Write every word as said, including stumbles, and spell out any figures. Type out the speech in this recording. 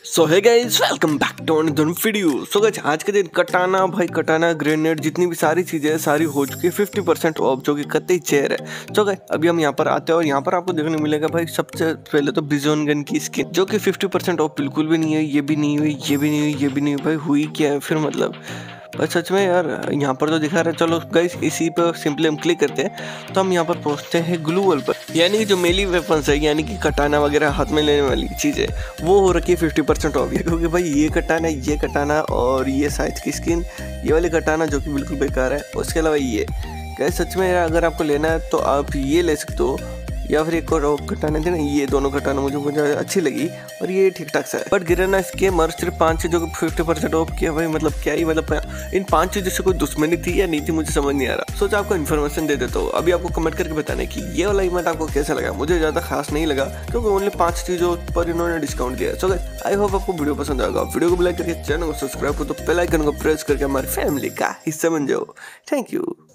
So hey guys, welcome back to another video. So guys, आज के दिन कटाना भाई कटाना ग्रेनेड जितनी भी सारी चीजें हैं सारी हो चुकी है फिफ्टी परसेंट ऑफ, जो कि कतई चेयर है। सो गाइस, अभी हम यहाँ पर आते हैं और यहाँ पर आपको देखने मिलेगा भाई सबसे पहले तो बिजोन गन की स्किन, जो कि फिफ्टी परसेंट ऑफ बिल्कुल भी नहीं है। ये भी नहीं हुई, ये भी नहीं हुई, ये भी नहीं हुई। भाई हुई क्या है फिर, मतलब बस सच में यार यहाँ पर तो दिखा रहा है। चलो गाइस, इसी पर सिंपली हम क्लिक करते हैं तो हम यहाँ पर पहुँचते हैं ग्लू वॉल पर, यानी कि जो मेली वेपन्स है यानी कि कटाना वगैरह हाथ में लेने वाली चीज़ें वो हो रखी है फिफ्टी परसेंट ऑफ। क्योंकि भाई ये कटाना, ये कटाना और ये साइज की स्किन, ये वाली कटाना जो कि बिल्कुल बेकार है। उसके अलावा ये गाइस सच में यार अगर आपको लेना है तो आप ये ले सकते हो, या फिर एक और कटाना थी ना, ये दोनों कटाना मुझे मुझे अच्छी लगी और ये ठीक ठाक सा है। बट गिरना इसके मर सिर्फ पाँच चीज़ों को फिफ्टी परसेंट ऑफ किया भाई, मतलब क्या ही, मतलब इन पांच चीज़ों से कोई दुश्मनी थी या नहीं थी मुझे समझ नहीं आ रहा। सोचा आपको इन्फॉर्मेशन दे देता हूँ। अभी आपको कमेंट करके बताने की ये वाला इवेंट आपको कैसा लगा। मुझे ज़्यादा खास नहीं लगा क्योंकि ओनली पांच चीज़ों पर इन्होंने डिस्काउंट दिया। सो गाइस, आई होप आपको वीडियो पसंद आएगा। वीडियो को लाइक करके चैनल को सब्सक्राइब करो, तो बेल आइकन को प्रेस करके हमारी फैमिली का हिस्सा बन जाओ। Thank you.